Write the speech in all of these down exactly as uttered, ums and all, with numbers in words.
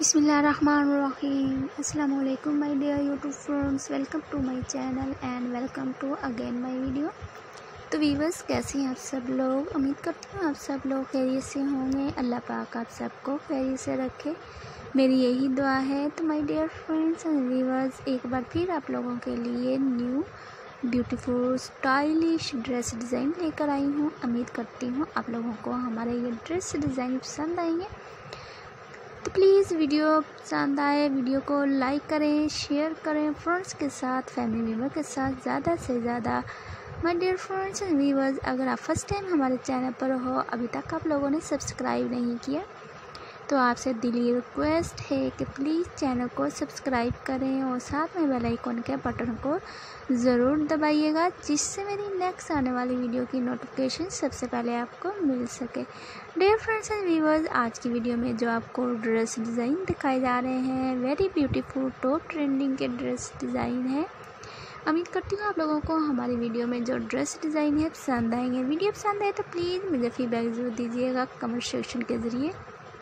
बिस्मिल्लाहिर्रहमानिर्रहीम। अस्सलाम वालेकुम my dear YouTube friends, welcome to my channel and welcome to again my video. तो viewers, कैसे हैं आप सब लोग? उम्मीद करती हूँ आप सब लोग खैरियत से होंगे। अल्लाह पाक आप सबको खैरियत से रखे, मेरी यही दुआ है। तो my dear friends and viewers, एक बार फिर आप लोगों के लिए new beautiful stylish dress design लेकर आई हूँ। उम्मीद करती हूँ आप लोगों को हमारे ये ड्रेस डिज़ाइन पसंद आएंगे। तो प्लीज़ वीडियो पसंद आए वीडियो को लाइक करें, शेयर करें फ्रेंड्स के साथ, फैमिली मेम्बर के साथ ज़्यादा से ज़्यादा। My dear friends and viewers, अगर आप फर्स्ट टाइम हमारे चैनल पर हो, अभी तक आप लोगों ने सब्सक्राइब नहीं किया, तो आपसे दिली रिक्वेस्ट है कि प्लीज़ चैनल को सब्सक्राइब करें और साथ में बेल आइकन के बटन को ज़रूर दबाइएगा, जिससे मेरी नेक्स्ट आने वाली वीडियो की नोटिफिकेशन सबसे पहले आपको मिल सके। डियर फ्रेंड्स एंड व्यूअर्स, आज की वीडियो में जो आपको ड्रेस डिज़ाइन दिखाए जा रहे हैं, वेरी ब्यूटीफुल टॉप ट्रेंडिंग के ड्रेस डिज़ाइन है। उम्मीद करती हूँ आप लोगों को हमारी वीडियो में जो ड्रेस डिज़ाइन है पसंद आएंगे। वीडियो पसंद आए तो प्लीज़ मुझे फीडबैक ज़रूर दीजिएगा कमेंट सेक्शन के ज़रिए।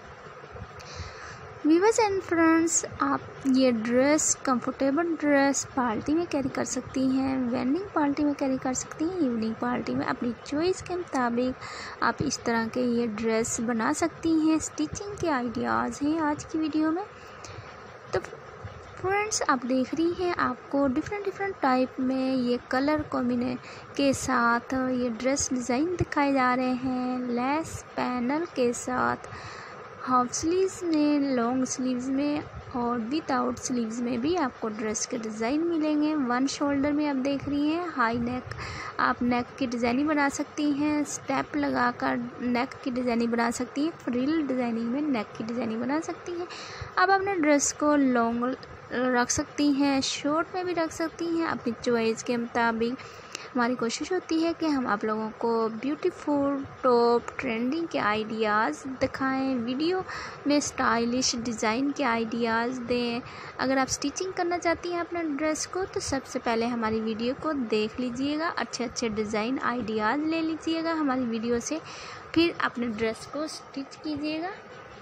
व्यूअर्स एंड फ्रेंड्स, आप ये ड्रेस कंफर्टेबल ड्रेस पार्टी में कैरी कर सकती हैं, वेडिंग पार्टी में कैरी कर सकती हैं, इवनिंग पार्टी में अपनी चॉइस के मुताबिक आप इस तरह के ये ड्रेस बना सकती हैं। स्टिचिंग के आइडियाज़ हैं आज की वीडियो में। तो फ्रेंड्स, आप देख रही हैं आपको डिफरेंट डिफरेंट टाइप में ये कलर कॉम्बिने के साथ ये ड्रेस डिज़ाइन दिखाए जा रहे हैं, लेस पैनल के साथ, हाफ स्लीव्स में, लॉन्ग स्लीव्स में और विदाउट स्लीव्स में भी आपको ड्रेस के डिज़ाइन मिलेंगे। वन शोल्डर में आप देख रही हैं हाई नेक, आप नेक की डिज़ाइनिंग बना सकती हैं, स्टेप लगाकर नेक की डिज़ाइनिंग बना सकती हैं, फ्रिल डिज़ाइनिंग में नेक की डिज़ाइनिंग बना सकती हैं। आप अपने ड्रेस को लॉन्ग रख सकती हैं, शॉर्ट में भी रख सकती हैं, अपनी चॉइस के मुताबिक। हमारी कोशिश होती है कि हम आप लोगों को ब्यूटीफुल टॉप ट्रेंडिंग के आइडियाज़ दिखाएं, वीडियो में स्टाइलिश डिज़ाइन के आइडियाज़ दें। अगर आप स्टिचिंग करना चाहती हैं अपने ड्रेस को, तो सबसे पहले हमारी वीडियो को देख लीजिएगा, अच्छे अच्छे डिज़ाइन आइडियाज़ ले लीजिएगा हमारी वीडियो से, फिर अपने ड्रेस को स्टिच कीजिएगा।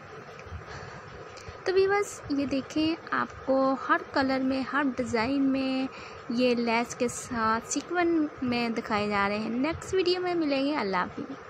तो व्यूअर्स, ये देखें आपको हर कलर में, हर डिज़ाइन में ये लेस के साथ सीक्वेंस में दिखाए जा रहे हैं। नेक्स्ट वीडियो में मिलेंगे। अल्लाह हाफ़िज़।